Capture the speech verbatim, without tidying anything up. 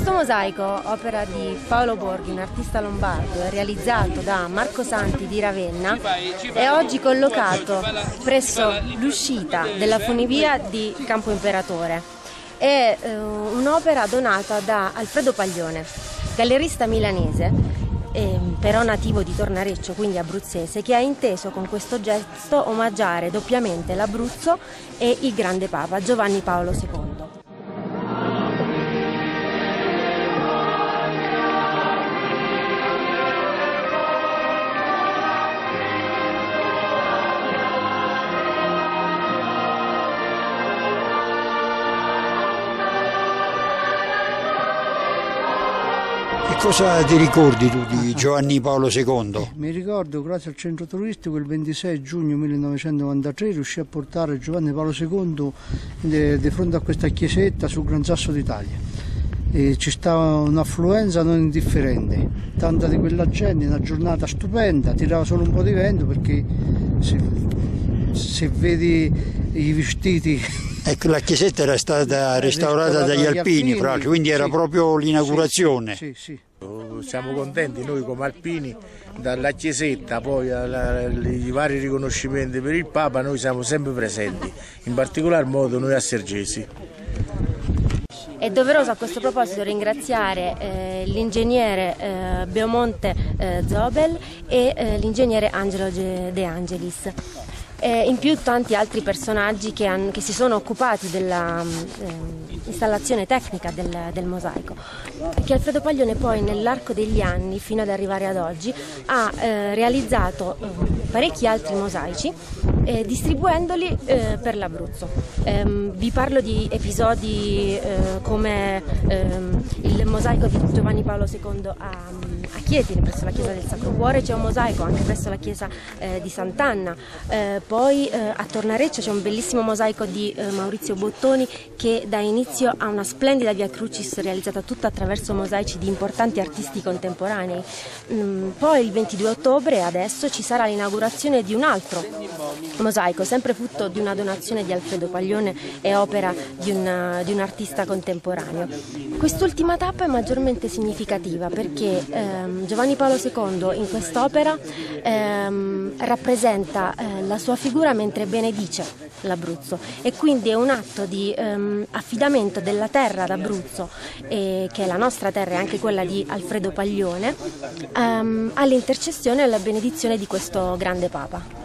Questo mosaico, opera di Paolo Borghi, un artista lombardo, è realizzato da Marco Santi di Ravenna, è oggi collocato presso l'uscita della funivia di Campo Imperatore. È eh, un'opera donata da Alfredo Paglione, gallerista milanese, eh, però nativo di Tornareccio, quindi abruzzese, che ha inteso con questo gesto omaggiare doppiamente l'Abruzzo e il grande Papa Giovanni Paolo secondo. Che cosa ti ricordi tu di Giovanni Paolo secondo? Mi ricordo, grazie al centro turistico, il ventisei giugno millenovecentonovantatré riuscì a portare Giovanni Paolo secondo di fronte a questa chiesetta sul Gran Sasso d'Italia. E ci stava un'affluenza non indifferente, tanta di quella gente, una giornata stupenda, tirava solo un po' di vento perché se, se vedi i vestiti... Ecco, la chiesetta era stata restaurata dagli alpini, fra l'altro, quindi era sì, proprio l'inaugurazione. Sì, sì, sì. Siamo contenti noi come alpini, dalla chiesetta poi ai vari riconoscimenti per il Papa, noi siamo sempre presenti, in particolar modo noi assergesi. È doveroso a questo proposito ringraziare eh, l'ingegnere eh, Beomonte eh, Zobel e eh, l'ingegnere Angelo De Angelis. E in più tanti altri personaggi che, hanno, che si sono occupati dell'installazione eh, tecnica del, del mosaico, che Alfredo Paglione poi nell'arco degli anni fino ad arrivare ad oggi ha eh, realizzato eh, parecchi altri mosaici eh, distribuendoli eh, per l'Abruzzo. Eh, vi parlo di episodi eh, come eh, il mosaico di Giovanni Paolo secondo a, a Chieti, presso la chiesa del Sacro Cuore, c'è un mosaico anche presso la chiesa eh, di Sant'Anna. Eh, Poi eh, a Tornareccio c'è un bellissimo mosaico di eh, Maurizio Bottoni che dà inizio a una splendida Via Crucis realizzata tutta attraverso mosaici di importanti artisti contemporanei. Mm, poi il ventidue ottobre adesso ci sarà l'inaugurazione di un altro mosaico, sempre frutto di una donazione di Alfredo Paglione e opera di un, di un artista contemporaneo. Quest'ultima tappa è maggiormente significativa perché ehm, Giovanni Paolo secondo in quest'opera ehm, rappresenta eh, la sua figura mentre benedice l'Abruzzo e quindi è un atto di ehm, affidamento della terra d'Abruzzo, eh, che è la nostra terra e anche quella di Alfredo Paglione, ehm, all'intercessione e alla benedizione di questo grande Papa.